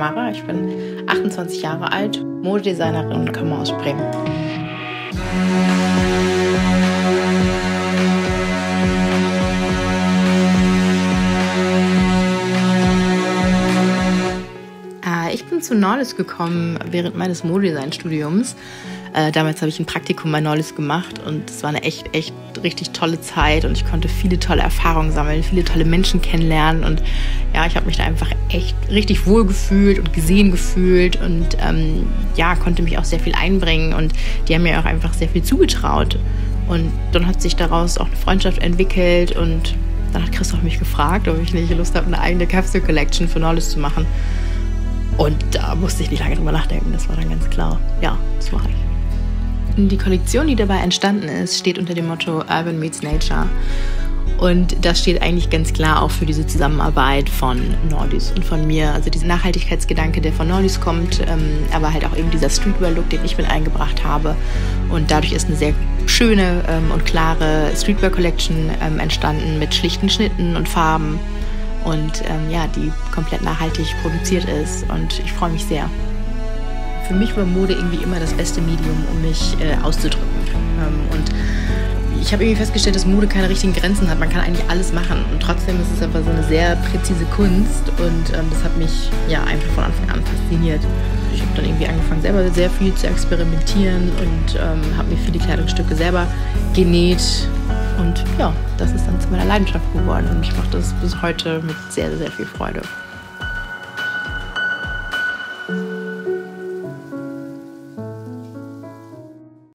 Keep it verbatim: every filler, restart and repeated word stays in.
Tamara, ich bin achtundzwanzig Jahre alt, Modedesignerin und komme aus Bremen. Ich bin zu Nordis gekommen während meines Modedesign-Studiums. Äh, damals habe ich ein Praktikum bei Nordis gemacht und es war eine echt, echt richtig tolle Zeit und ich konnte viele tolle Erfahrungen sammeln, viele tolle Menschen kennenlernen und ja, ich habe mich da einfach echt richtig wohl gefühlt und gesehen gefühlt und ähm, ja, konnte mich auch sehr viel einbringen und die haben mir auch einfach sehr viel zugetraut und dann hat sich daraus auch eine Freundschaft entwickelt und dann hat Christoph mich gefragt, ob ich nicht Lust habe, eine eigene Capsule Collection für Nordis zu machen. Und da musste ich nicht lange drüber nachdenken, das war dann ganz klar. Ja, das mache ich. Die Kollektion, die dabei entstanden ist, steht unter dem Motto Urban Meets Nature. Und das steht eigentlich ganz klar auch für diese Zusammenarbeit von Nordis und von mir. Also dieser Nachhaltigkeitsgedanke, der von Nordis kommt, ähm, aber halt auch eben dieser Streetwear-Look, den ich mit eingebracht habe. Und dadurch ist eine sehr schöne ähm, und klare Streetwear-Collection ähm, entstanden mit schlichten Schnitten und Farben. Und ähm, ja, die komplett nachhaltig produziert ist und ich freue mich sehr. Für mich war Mode irgendwie immer das beste Medium, um mich äh, auszudrücken. Ähm, und ich habe irgendwie festgestellt, dass Mode keine richtigen Grenzen hat. Man kann eigentlich alles machen und trotzdem ist es aber so eine sehr präzise Kunst und ähm, das hat mich ja einfach von Anfang an fasziniert. Ich habe dann irgendwie angefangen, selber sehr viel zu experimentieren und ähm, habe mir viele Kleidungsstücke selber genäht. Und ja, das ist dann zu meiner Leidenschaft geworden und ich mache das bis heute mit sehr, sehr viel Freude.